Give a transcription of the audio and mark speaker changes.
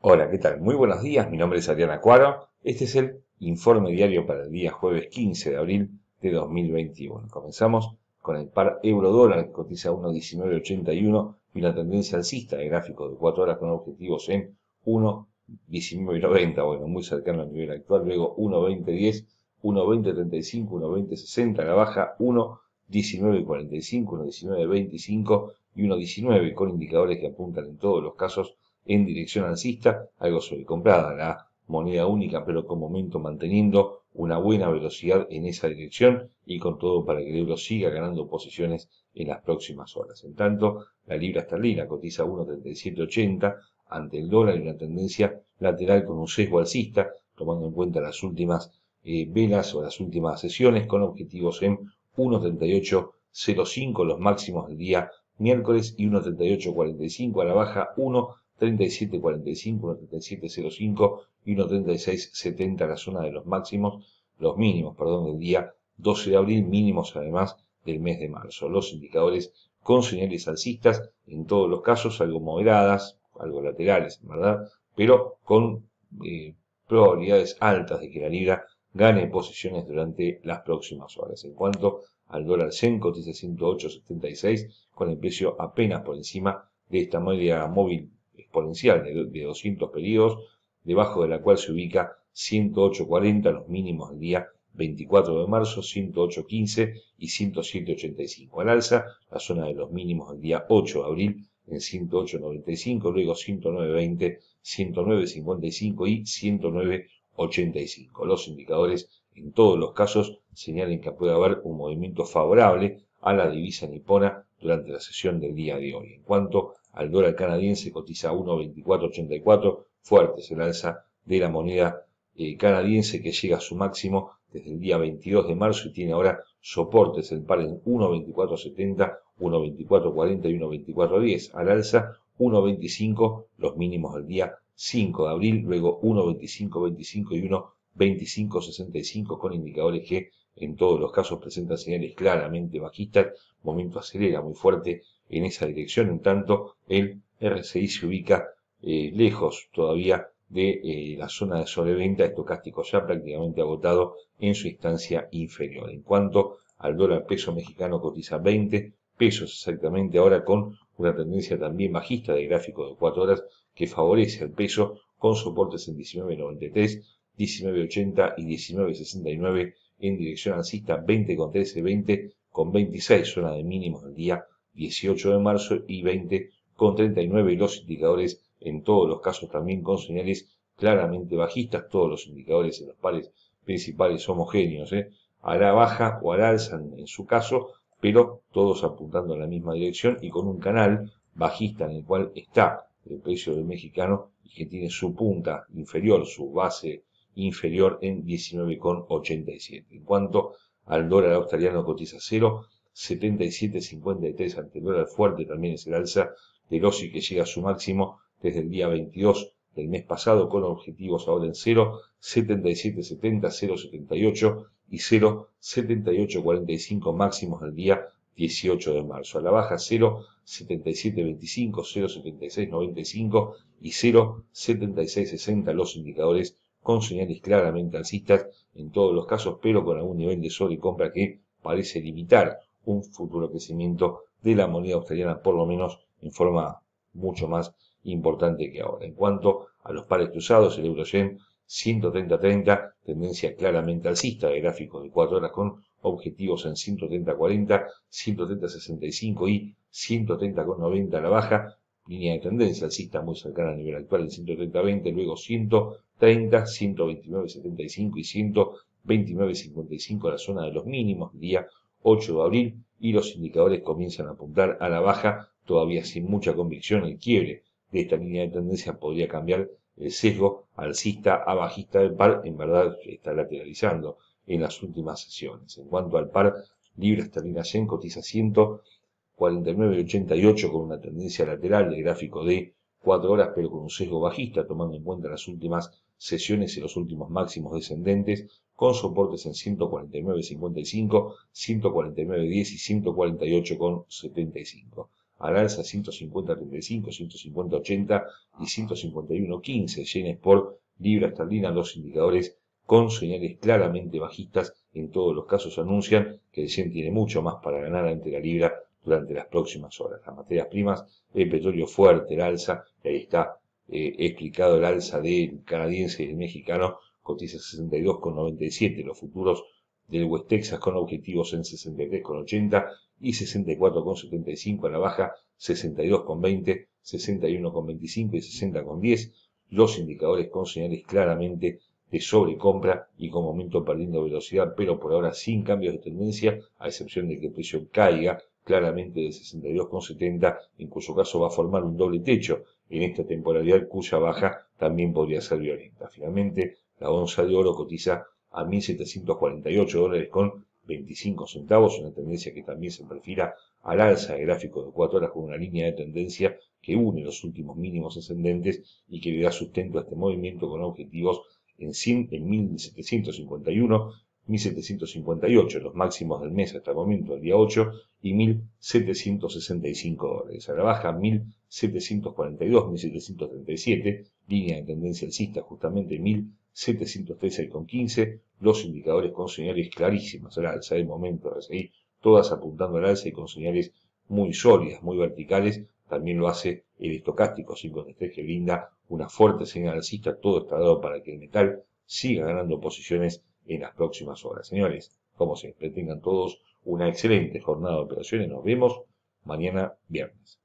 Speaker 1: Hola, ¿qué tal? Muy buenos días, mi nombre es Adriana Cuaro. Este es el informe diario para el día jueves 15 de abril de 2021. Comenzamos con el par euro-dólar que cotiza a 1,1981 y una tendencia alcista de gráfico de 4 horas con objetivos en 1,1990, bueno, muy cercano al nivel actual, luego 1,2010, 1,2035, 1,2060 a la baja, 1,1945, 1,1925 y 1,19 con indicadores que apuntan en todos los casos en dirección alcista, algo sobrecomprada la moneda única, pero con momento manteniendo una buena velocidad en esa dirección y con todo para que el euro siga ganando posiciones en las próximas horas. En tanto, la libra esterlina cotiza a 1,3780 ante el dólar y una tendencia lateral con un sesgo alcista, tomando en cuenta las últimas velas o las últimas sesiones con objetivos en 1,3805 los máximos del día miércoles y 1,3845 a la baja, 1,3745, 1,3705 y 1,3670 la zona de los máximos, los mínimos, perdón, del día 12 de abril, mínimos además del mes de marzo. Los indicadores con señales alcistas, en todos los casos algo moderadas, algo laterales, ¿verdad? Pero con probabilidades altas de que la libra gane posiciones durante las próximas horas. En cuanto al dólar yen, cotiza 108,76 con el precio apenas por encima de esta media móvil exponencial de 200 periodos, debajo de la cual se ubica 108,40 los mínimos del día 24 de marzo, 108,15 y 107,85 al alza, la zona de los mínimos del día 8 de abril en 108,95, luego 109,20, 109,55 y 109,85. Los indicadores en todos los casos señalan que puede haber un movimiento favorable a la divisa nipona durante la sesión del día de hoy. En cuanto al dólar canadiense, cotiza a 1,2484, fuerte es el alza de la moneda canadiense que llega a su máximo desde el día 22 de marzo y tiene ahora soportes el par en 1,2470, 1,2440 y 1,2410 al alza, 1,25 los mínimos del día 5 de abril, luego 1,2525 y 1,2565 con indicadores que en todos los casos presentan señales claramente bajistas, momento acelera muy fuerte en esa dirección, en tanto el RSI se ubica lejos todavía de la zona de sobreventa, estocástico ya prácticamente agotado en su instancia inferior. En cuanto al dólar peso mexicano, cotiza 20 pesos exactamente ahora con una tendencia también bajista de gráfico de 4 horas que favorece al peso con soportes en 19,93, 19,80 y 19,69 en dirección alcista, 20,13, 20,26 zona de mínimos del día 18 de marzo y 20,39 y los indicadores en todos los casos también con señales claramente bajistas, todos los indicadores en los pares principales homogéneos, a la baja o al alza en su caso, pero todos apuntando en la misma dirección y con un canal bajista en el cual está el precio del mexicano y que tiene su punta inferior, su base inferior en 19,87. En cuanto al dólar australiano, cotiza 0,7753 ante el dólar fuerte, también es el alza del OSI que llega a su máximo desde el día 22 del mes pasado con objetivos ahora en 0,7770, 0,78 y 0,7845 máximos del día 18 de marzo. A la baja 0,7725, 0,7695 y 0,7660 los indicadores con señales claramente alcistas en todos los casos, pero con algún nivel de sobrecompra que parece limitar un futuro crecimiento de la moneda australiana, por lo menos en forma mucho más importante que ahora. En cuanto a los pares cruzados, el euro-yen 130-30, tendencia claramente alcista de gráficos de 4 horas con objetivos en 130-40, 130-65 y 130,90 a la baja, línea de tendencia alcista muy cercana al nivel actual en 130-20, luego 130, 129-75 y 129-55 la zona de los mínimos, día 8 de abril, y los indicadores comienzan a apuntar a la baja, todavía sin mucha convicción. El quiebre de esta línea de tendencia podría cambiar el sesgo alcista a bajista del par, en verdad está lateralizando en las últimas sesiones. En cuanto al par libra esterlina yen, cotiza 149,88 con una tendencia lateral de gráfico de 4 horas, pero con un sesgo bajista, tomando en cuenta las últimas sesiones y los últimos máximos descendentes, con soportes en 149,55, 149,10 y 148,75. al alza 150.35, 150.80 y 151.15. Yenes por libra esterlina, los indicadores con señales claramente bajistas. En todos los casos anuncian que el yen tiene mucho más para ganar ante la libra durante las próximas horas. Las materias primas, el petróleo fuerte, el alza, y ahí está explicado el alza del canadiense y del mexicano, cotiza 62,97, los futuros del West Texas con objetivos en 63,80 y 64,75 a la baja, 62,20, 61,25 y 60,10, los indicadores con señales claramente de sobrecompra y con momento perdiendo velocidad, pero por ahora sin cambios de tendencia, a excepción de que el precio caiga claramente de 62,70, en cuyo caso va a formar un doble techo en esta temporalidad cuya baja también podría ser violenta. Finalmente, la onza de oro cotiza a $1.748 con 25 centavos, una tendencia que también se perfila al alza de gráfico de 4 horas con una línea de tendencia que une los últimos mínimos ascendentes y que le da sustento a este movimiento con objetivos en 1.751, 1.758, los máximos del mes hasta el momento, el día 8, y $1.765. A la baja, 1.742, 1.737, línea de tendencia alcista justamente 1.713,15, los indicadores con señales clarísimas al alza del momento, RSI, todas apuntando al alza y con señales muy sólidas, muy verticales. También lo hace el estocástico 5-3 que brinda una fuerte señal alcista. Todo está dado para que el metal siga ganando posiciones en las próximas horas. Señores, como siempre, tengan todos una excelente jornada de operaciones. Nos vemos mañana viernes.